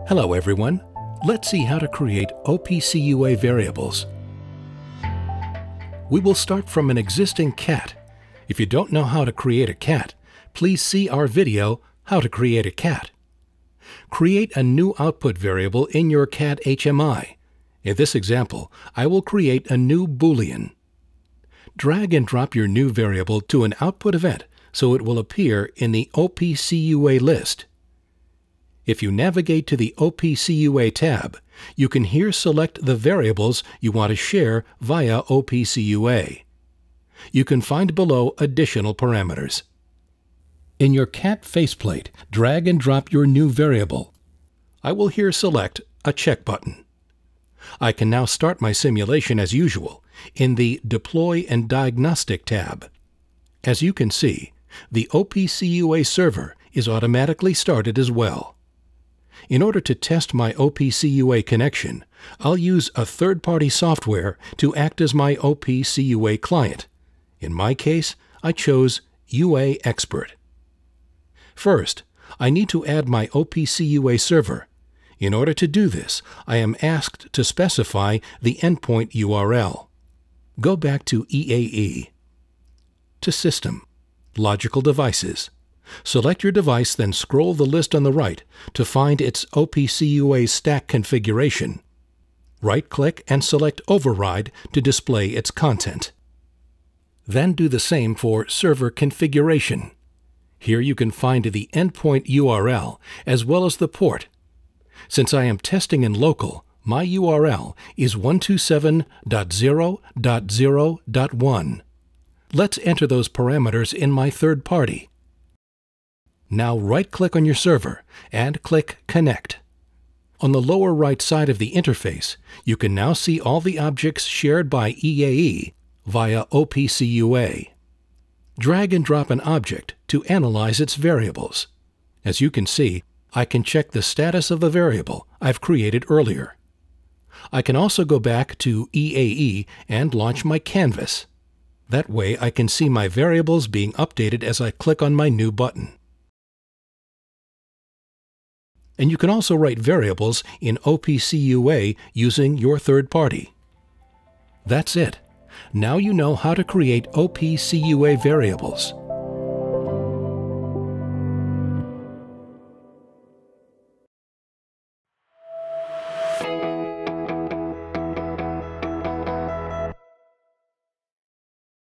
Hello everyone. Let's see how to create OPCUA variables. We will start from an existing cat. If you don't know how to create a cat, please see our video, How to Create a Cat. Create a new output variable in your cat HMI. In this example, I will create a new Boolean. Drag and drop your new variable to an output event so it will appear in the OPCUA list. If you navigate to the OPCUA tab, you can here select the variables you want to share via OPCUA. You can find below additional parameters. In your cat faceplate, drag and drop your new variable. I will here select a check button. I can now start my simulation as usual in the Deploy and Diagnostic tab. As you can see, the OPCUA server is automatically started as well. In order to test my OPCUA connection, I'll use a third-party software to act as my OPCUA client. In my case, I chose UA Expert. First, I need to add my OPCUA server. In order to do this, I am asked to specify the endpoint URL. Go back to EAE, to System, Logical Devices. Select your device, then scroll the list on the right to find its OPCUA stack configuration. Right-click and select Override to display its content. Then do the same for Server Configuration. Here you can find the endpoint URL as well as the port. Since I am testing in local, my URL is 127.0.0.1. Let's enter those parameters in my third party. Now right-click on your server and click Connect. On the lower right side of the interface, you can now see all the objects shared by EAE via OPCUA. Drag and drop an object to analyze its variables. As you can see, I can check the status of the variable I've created earlier. I can also go back to EAE and launch my canvas. That way I can see my variables being updated as I click on my new button. And you can also write variables in OPCUA using your third party. That's it. Now you know how to create OPCUA variables.